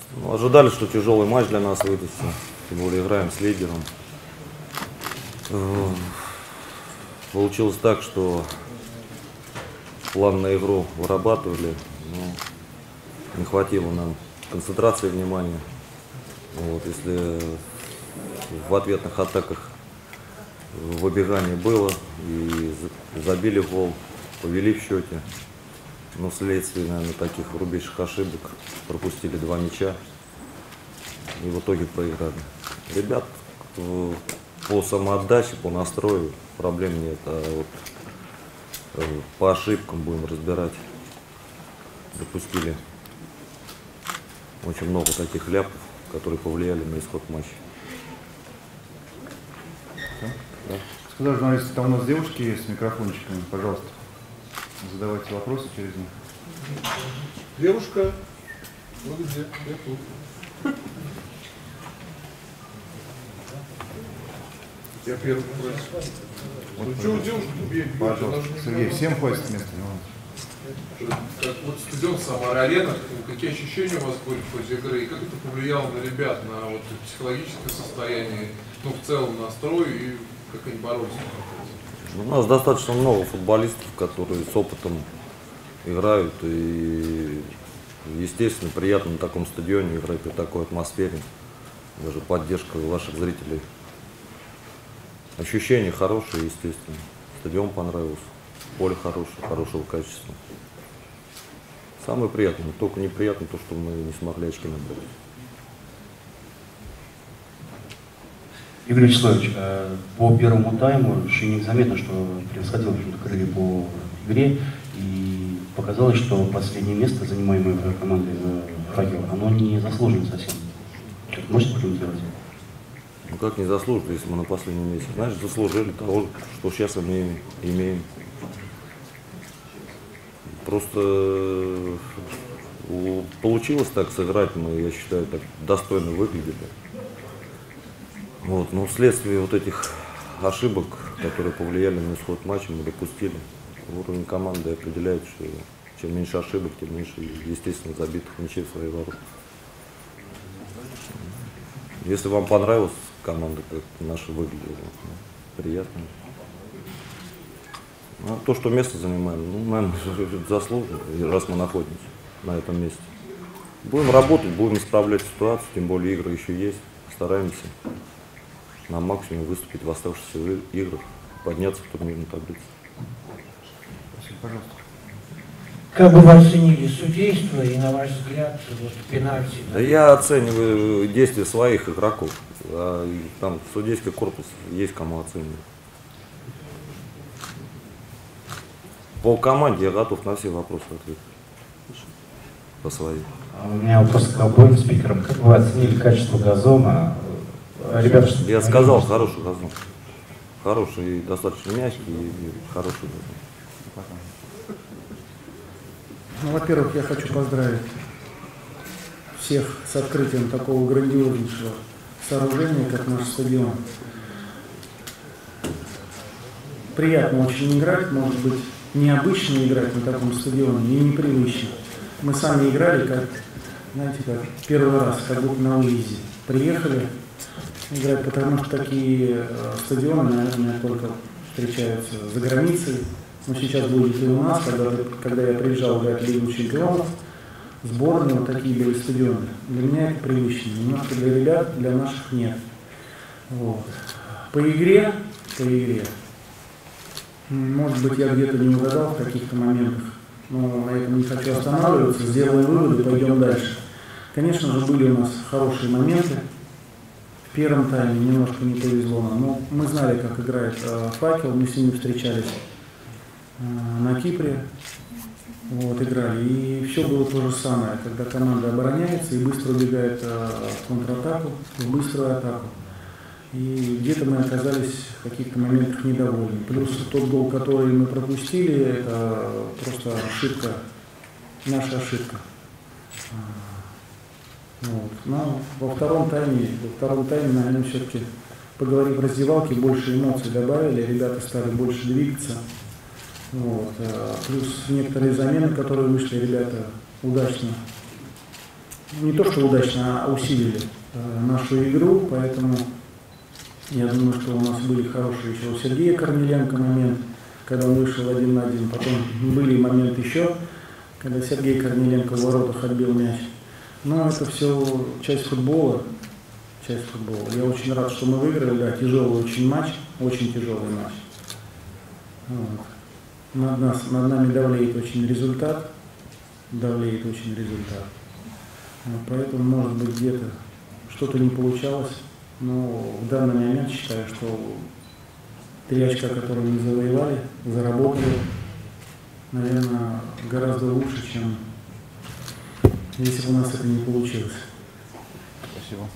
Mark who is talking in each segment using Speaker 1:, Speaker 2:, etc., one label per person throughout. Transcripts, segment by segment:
Speaker 1: Ну, ожидали, что тяжелый матч для нас выдастся. Тем более играем с лидером. Получилось так, что план на игру вырабатывали, но не хватило нам концентрации внимания. Вот, если в ответных атаках выбегание было и забили гол, повели в счете, но вследствие, наверное, таких рубящих ошибок пропустили 2 мяча и в итоге проиграли. Ребят по самоотдаче, по настрою проблем нет, а вот по ошибкам будем разбирать. Допустили очень много таких ляпов, которые повлияли на исход матча.
Speaker 2: Да. Сказали журналисты, там у нас девушки есть с микрофончиками, пожалуйста, задавайте вопросы через них.
Speaker 3: Девушка, вы где? Я тут. Я первый спросил. Ну что у девушки бьете?
Speaker 2: Пожалуйста, Сергей, всем хватит места.
Speaker 3: Как вот стадион Самара-Арена, какие ощущения у вас были в ходе игры, и как это повлияло на ребят, на вот психологическое состояние, ну в целом настрой, и как они боролись?
Speaker 1: У нас достаточно много футболистов, которые с опытом играют, и естественно приятно на таком стадионе играть при такой атмосфере, даже поддержка ваших зрителей. Ощущения хорошие, естественно. Стадион понравился, поле хорошее, хорошего качества. Самое приятное, только неприятно то, что мы не смогли очки набрать.
Speaker 4: Игорь Вячеславович, по первому тайму Шинник заметно, что превосходил крылья по игре, и показалось, что последнее место, занимаемое командой «Факел», оно не заслужено совсем. Что-то можете прокомментировать?
Speaker 1: Ну как не заслужили, если мы на последнем месте? Значит, заслужили того, что сейчас имеем. Просто получилось так сыграть, мы, я считаю, так достойно выглядели. Вот, но вследствие вот этих ошибок, которые повлияли на исход матча, мы допустили. Уровень команды определяет, что чем меньше ошибок, тем меньше, естественно, забитых мячей в свои ворота. Если вам понравилась команда, как наша выглядела, приятно. А то, что место занимаем, ну, наверное, заслуженно, раз мы находимся на этом месте. Будем работать, будем исправлять ситуацию, тем более игры еще есть. Стараемся на максимум выступить в оставшихся играх, подняться в турнирную таблицу.
Speaker 2: Спасибо, пожалуйста.
Speaker 5: Как бы вы оценили судейство и, на ваш взгляд, вот, пенальти?
Speaker 1: Да я оцениваю действия своих игроков. А там судейский корпус есть кому оценивать. По команде я готов на все вопросы ответить. По своим.
Speaker 4: У меня вопрос к обоим спикерам. Как вы оценили качество газона? Ребята,
Speaker 1: я сказал, хороший газон. Хороший, достаточно мягкий и хороший газон.
Speaker 6: Ну, во-первых, я хочу поздравить всех с открытием такого грандиознейшего сооружения, как наш стадион. Приятно очень играть, может быть, необычно играть на таком стадионе и непривычно. Мы сами играли, как, знаете, как первый раз, как будто на выезде. Приехали играть, потому что такие стадионы, наверное, только встречаются за границей. Но сейчас будет и у нас, когда я приезжал играть в Лигу чемпионов, сборные, вот такие были стадионы. Для меня это привычно, немножко для ребят, для наших нет. Вот. По игре, может быть, я где-то не угадал в каких-то моментах, но на этом не хочу останавливаться, сделаем выводы, пойдем дальше. Конечно же, были у нас хорошие моменты. В первом тайме немножко не повезло нам, но мы знали, как играет «Факел», мы с ними встречались на Кипре, вот, играли, и все было то же самое, когда команда обороняется и быстро убегает в контратаку, в быструю атаку. И где-то мы оказались в каких-то моментах недовольны. Плюс тот гол, который мы пропустили, это просто ошибка, наша ошибка. Вот. Но во втором тайме, наверное, все-таки, поговорив в раздевалке, больше эмоций добавили, ребята стали больше двигаться. Вот. Плюс некоторые замены, которые вышли, ребята удачно не то что удачно, а усилили нашу игру, поэтому я думаю, что у нас были хорошие еще у Сергея Корниленко момент, когда он вышел 1 на 1, потом были моменты еще, когда Сергей Корниленко в воротах отбил мяч. Но это все часть футбола. Я очень рад, что мы выиграли, да, тяжелый очень матч, очень тяжелый матч. Вот. Над нами давлеет очень результат. Вот, поэтому, может быть, где-то что-то не получалось, но в данный момент считаю, что 3 очка, которые мы завоевали, заработали, наверное, гораздо лучше, чем если бы у нас это не получилось.
Speaker 2: Спасибо.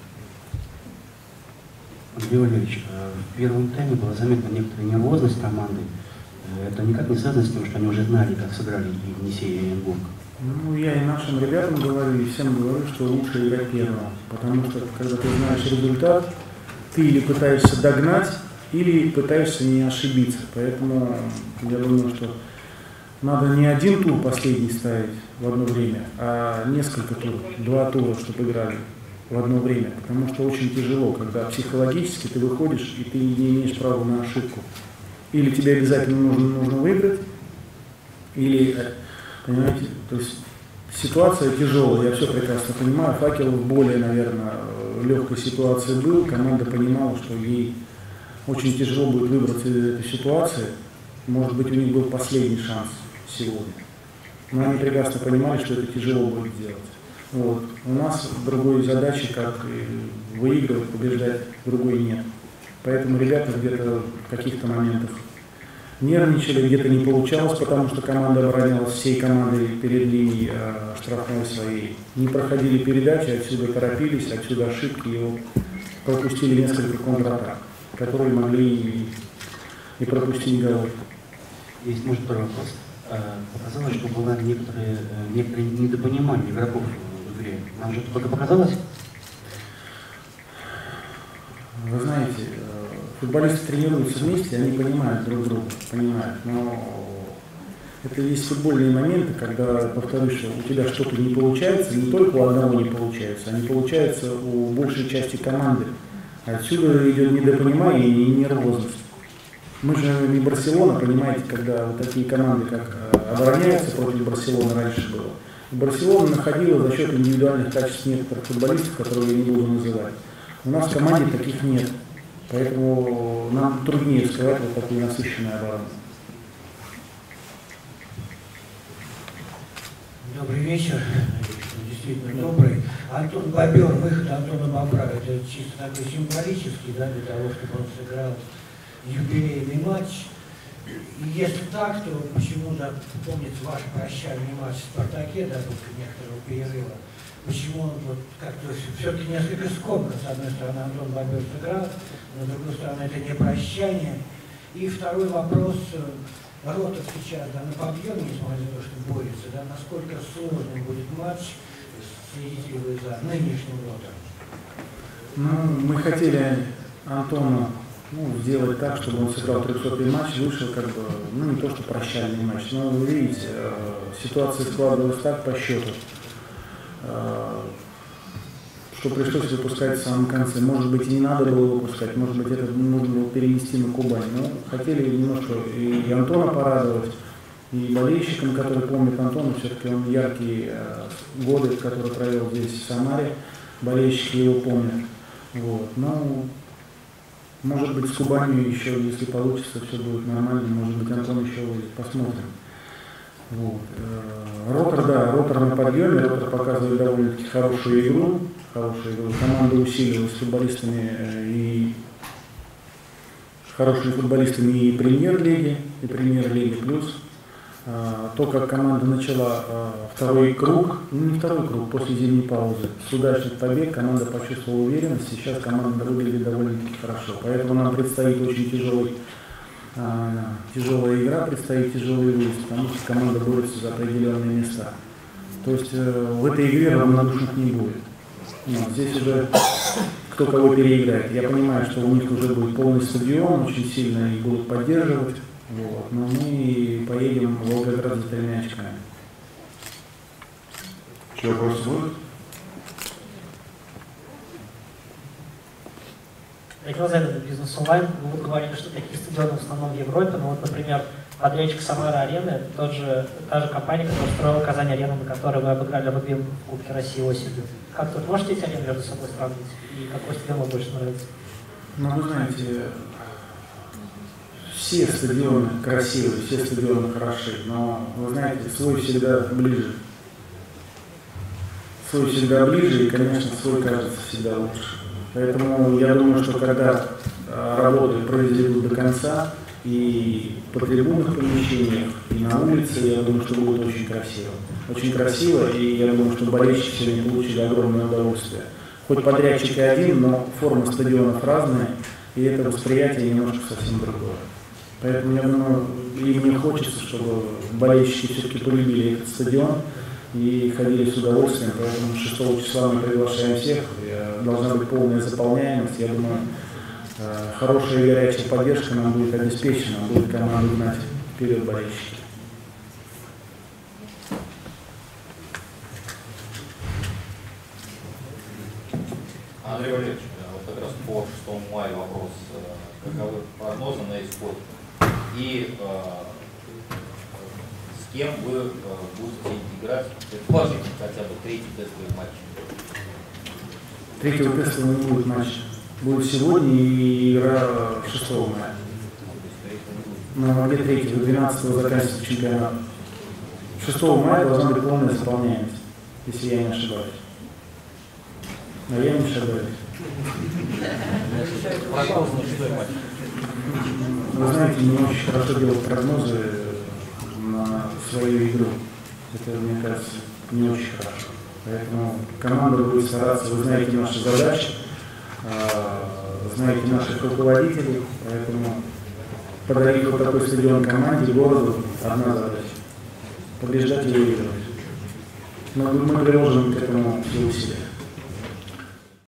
Speaker 4: Андрей Валерьевич, в первом тайме была заметна некоторая нервозность команды. Это никак не связано с тем, что они уже знали, как сыграли и Енисей, и Оренбург.
Speaker 6: Ну, я и нашим ребятам говорю, и всем говорю, что лучше играть первым. Потому что, когда ты знаешь результат, ты или пытаешься догнать, или пытаешься не ошибиться. Поэтому я думаю, что надо не 1 тур последний ставить в одно время, а несколько туров, 2 тура, чтобы играли в одно время. Потому что очень тяжело, когда психологически ты выходишь, и ты не имеешь права на ошибку. Или тебе обязательно нужно выиграть, или, понимаете, то есть ситуация тяжелая, я все прекрасно понимаю. Факелов в более, наверное, легкой ситуации был, команда понимала, что ей очень тяжело будет выбраться из этой ситуации. Может быть, у них был последний шанс сегодня. Но они прекрасно понимали, что это тяжело будет делать. Вот. У нас другой задачи, как выигрывать, побеждать, другой нет. Поэтому ребята где-то в каких-то моментах нервничали, где-то не получалось, потому что команда оборонялась всей командой перед линией штрафной своей. Не проходили передачи, отсюда торопились, отсюда ошибки, и вот пропустили несколько контратак, которые могли и пропустить голы.
Speaker 4: Есть, может, второй вопрос. Показалось, что было некоторые недопонимания игроков в игре. Нам же только показалось?
Speaker 6: Вы знаете, футболисты тренируются вместе, они понимают друг друга, но это есть футбольные моменты, когда, повторюсь, что у тебя что-то не получается, не только у одного не получается, а не получается у большей части команды. Отсюда идет недопонимание и нервозность. Мы же не Барселона, понимаете, когда вот такие команды, как обороняются против Барселоны, раньше было. Барселона находила за счет индивидуальных качеств некоторых футболистов, которые я не буду называть. У нас в команде таких нет, поэтому нам труднее сказать вот такую насыщенную оборону.
Speaker 5: Добрый вечер, действительно добрый. Антон Бобер, выход Антона Бобра, это чисто такой символический, да, для того, чтобы он сыграл юбилейный матч. И если так, то почему-то, помните ваш прощальный матч в «Спартаке», да, после некоторого перерыва, почему он вот как-то все-таки несколько скомкан, с одной стороны, Антон Бобер сыграл, с другой стороны, это не прощание. И второй вопрос, Ротов сейчас, да, на подъеме, несмотря на то, что борется, да, насколько сложным будет матч, следите ли вы за нынешним Ротом?
Speaker 6: Ну, мы хотели Антона сделать так, чтобы он сыграл 300-й матч, вышел как бы, не то что прощальный матч, но вы видите, ситуация складывалась так по счету, что пришлось выпускать в самом конце. Может быть, и не надо было выпускать, может быть, это нужно было перенести на Кубань. Но хотели немножко и Антона порадовать, и болельщикам, которые помнят Антона, все-таки он яркие годы, которые провел здесь, в Самаре, болельщики его помнят. Вот. Но, может быть, с Кубанью еще, если получится, все будет нормально, может быть, Антон еще посмотрим. Вот. Ротор, да, Ротор на подъеме, Ротор показывает довольно-таки хорошую игру. Команда усилилась футболистами и хорошими футболистами и премьер-лиги, плюс то, как команда начала второй круг, после зимней паузы, с удачных побед команда почувствовала уверенность, сейчас команда выглядит довольно-таки хорошо. Поэтому нам предстоит очень тяжелая игра, предстоит тяжелый выезд, потому что команда борется за определенные места. То есть в этой игре равнодушных не будет. Здесь уже кто кого переиграет. Я понимаю, что у них уже будет полный стадион, очень сильно их будут поддерживать. Вот. Но мы поедем в Волгоград за 3 очками.
Speaker 2: Еще вопросы будут?
Speaker 7: Регион Запада бизнес онлайн, вы говорили, что такие стадионы в основном в Европе, но вот, например, подрядчик Самара-арены, та же компания, которая строила Казань-арену, на которой вы обыграли рugby в Кубке России осенью. Как тут можете эти арены между собой сравнить? И какой стадион вам больше нравится?
Speaker 6: Ну, вы знаете, все стадионы красивые, все стадионы хороши, но, вы знаете, свой всегда ближе. Свой всегда ближе, и, конечно, свой кажется всегда лучше. Поэтому я думаю, что когда работы произведут до конца, и по трибунных помещениях, и на улице, я думаю, что будет очень красиво. Очень красиво, и я думаю, что болельщики сегодня получили огромное удовольствие. Хоть подрядчик и один, но форма стадионов разная, и это восприятие немножко совсем другое. Поэтому я думаю, и мне хочется, чтобы болельщики все-таки полюбили этот стадион и ходили с удовольствием. Поэтому 6 числа мы приглашаем всех, должна быть полная заполняемость. Я думаю, хорошая и горячая поддержка нам будет обеспечена, будет команду гнать вперед болельщики.
Speaker 8: Андрей Валерьевич, вот как раз по 6 мая вопрос. Каковы прогнозы на исход? И с кем вы будете играть, предположительно, хотя бы третий тестовый матч?
Speaker 6: Третьего тестового не будет матча. Будет сегодня и игра 6 мая. Ну, где 3-го? 12-го заканчивается чемпионат. 6 мая должна быть полная заполняемость, если я не ошибаюсь. Но я не ошибаюсь. Вы знаете, не очень хорошо делать прогнозы на свою игру. Это, мне кажется, не очень хорошо. Поэтому команда будет стараться, вы знаете наши задачи, знаете наших руководителей, поэтому подарить вот такой стадион команде, городу, одна задача – побеждать и выигрывать. Но мы приложим к этому все усилия.